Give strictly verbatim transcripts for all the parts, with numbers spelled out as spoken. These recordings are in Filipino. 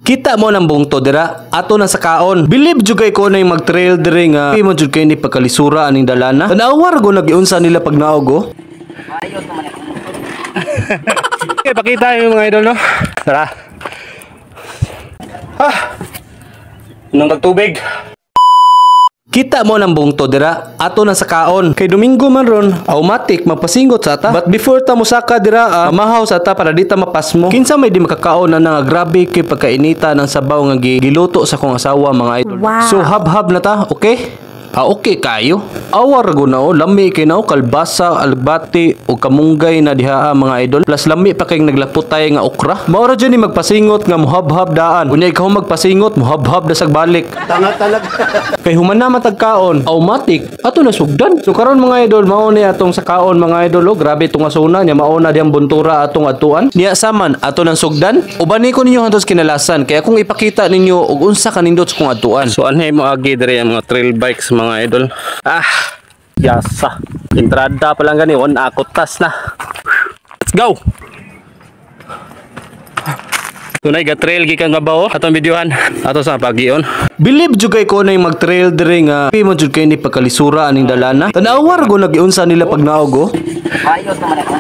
Kita mo ng bungto dira ato na sa kaon. Believe jugay ko na yung mag-trail diri nga di mo jud kay ni pagkalisura aning dalana. Tanawar go nagiunsa nila pag naog go. Ayos naman ako. Okay, pakita yung mga idol no. Tara. Ah. Nang tubig. Kita mo ng bungto dira ato na sa kaon. Kay Domingo man ron, automatic mapasingot sa ta. But before ta musaka dira, uh, mahaw sa ta para di ta mapasmo. Kinsa may di makakaon na nga grabe kay pagkainita ng sabaw nga giluto sa kong asawa mga idol. Wow. So hab-hab na ta, okay? Ah, okay kayo. Awar go na o, lami kay na o, kalbasa, albati o kamunggay na diha mga idol. Plus lami pa kay naglaputay nga okra. Maura dyan ni magpasingot nga muhab-hab daan. Unya ikaw magpasingot, muhab-hab dasag balik. Tanga talaga. Kay human na matagkaon, automatic, ato na sugdan. So karon mga idol, mao ni atong sa kaon mga idol, oh, grabe itong asuna niya, mauna diyang buntura atong atuan. Niya saman, ato ng sugdan. Ubani ko ninyo hantos kinalasan, kaya kung ipakita ninyo og unsa kanindot sa kong atuan. So anhay mo agi diri ang mga trail bikes mga idol. Ah, yasa. Entrada pa lang gani, on akotas na. Let's go. Tunay ga trail gikan nga bawo atong videohan ato sa pagion. Believe jugay ko na yung mag-trail diri nga di mo jud kay ni pagkalisura aning dalana. Tanawar go nagiunsa nila pag naog go. Ayos naman ako.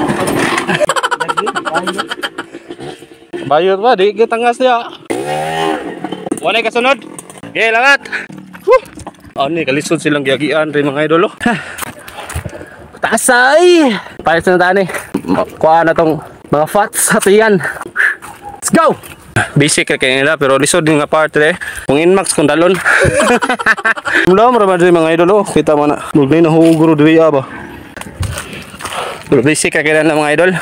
Bayot ba di gitangas niya. Wala kasunod. Okay, langat. Woo. Oh, ni kalisod silang giagian rin mga idol. Tasay. Payos na tani. Kuha na tong mga fats sa tiyan. Let's go! Basic kaya nila pero lisod din nga part eh. Kung inmax kung dalon. Mulam raman din mga idol. Kita mo na. Mugay na huguro diri ba. Pero basic kaya nila mga idol.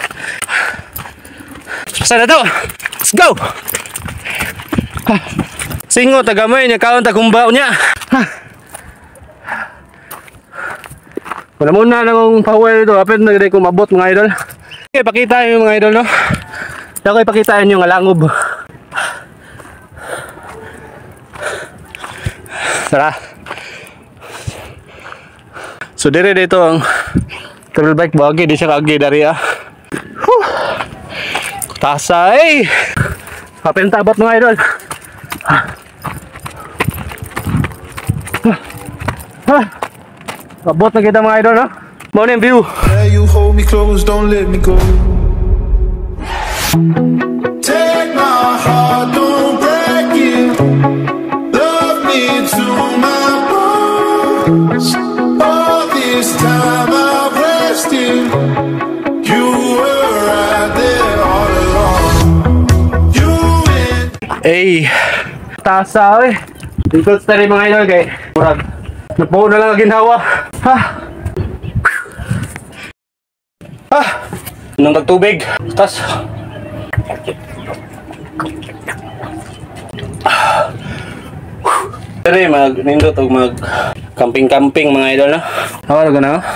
Pasa na to. Let's go! Singo tagamay niya kaon tagumbaw niya. Wala muna lang power ito. Apit na gano'n kung mabot mga idol. Okay, pakita yung mga idol no. Ako ipakita nyo nga langob. Tara. So dire dito ang trail bike bagi di siya kagi dari ah. Tasay. Papentabot mga idol. Abot na kita mga idol no. Morning view. Yeah, you hold me close, don't let me go. Take my heart, don't break it. Love me to my bones. All this time I've rested. You were right there all along. You and Ay, tasa eh. Tingkot sa rin mga idol kay murag napuno na lang ang ginhawa. Ha? Ha? Nang tagtubig. Tas Dere mag nindot og mag camping-camping mga idol na. Awal ko na.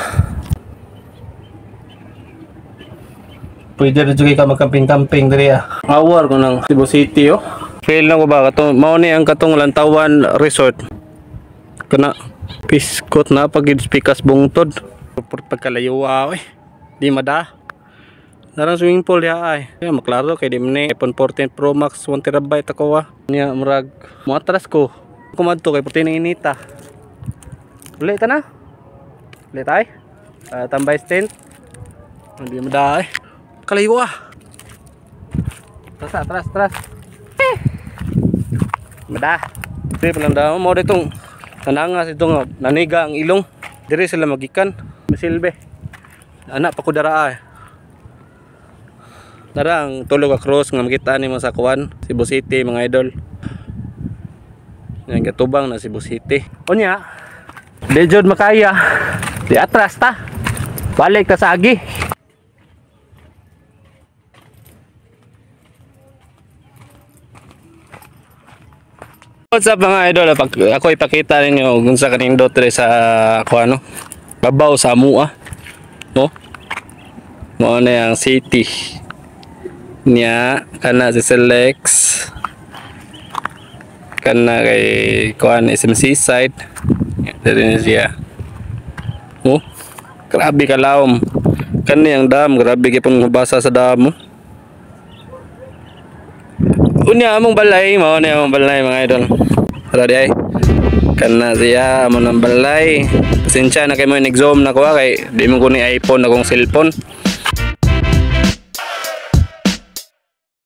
Pwede rin juga ka mag camping-camping dere ah. Awal ko ng Cebu City oh. Fail na ko ba kato mao ni ang katong Lantawan Resort. Kana piskot na pagid pikas bungtod. Pur pagkalayo ah eh. Di mada. Narang swimming pool ya ay. Kaya maklaro kay di man iPhone fourteen Pro Max one terabyte ako ah. Niya murag mo atras ko. Kumadto kay puti ning inita. Uli ta na. Uli tay. Uh, tambay stand. Hindi mo daay. Kalayo ah. Tras tras tras. Eh. Mada. Di pa lang daw mo ditong tanangas itong naniga ang ilong. Dire sila magikan. Masilbe. Anak pa ko dara ay. Darang tulog across nga makita ni mo sa kuan Cebu City mga idol. Yang katubang na Cebu City. Unya, di jud makaya. Di atras ta. Balik ta sa agi. What's up mga idol? Pag ako ipakita ninyo kung sa kaning dotre sa ako ano, babaw sa Amua. No? Mo na yang city. Nya kana si Selex. Kana kay kuan S M C side. Dari ni siya. Oh, grabe kalawom. Kani ang dam, grabe gyud pang mabasa sa dam. Unya among balay, mao ni among balay mga idol. Wala di ay. Kana siya amo nang balay. Pasensya na kay mo nag-zoom na ko kay di mo ko ni iPhone akong cellphone.